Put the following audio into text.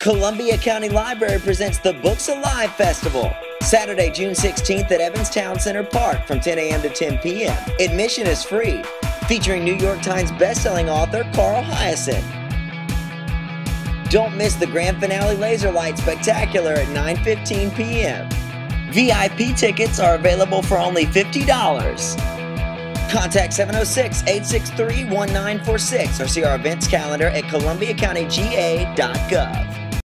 Columbia County Library presents the Books Alive Festival, Saturday, June 16th at Evans Town Center Park from 10 a.m. to 10 p.m. Admission is free, featuring New York Times bestselling author Carl Heisen. Don't miss the grand finale laser light spectacular at 9:15 p.m. VIP tickets are available for only $50. Contact 706-863-1946 or see our events calendar at columbiacountyga.gov.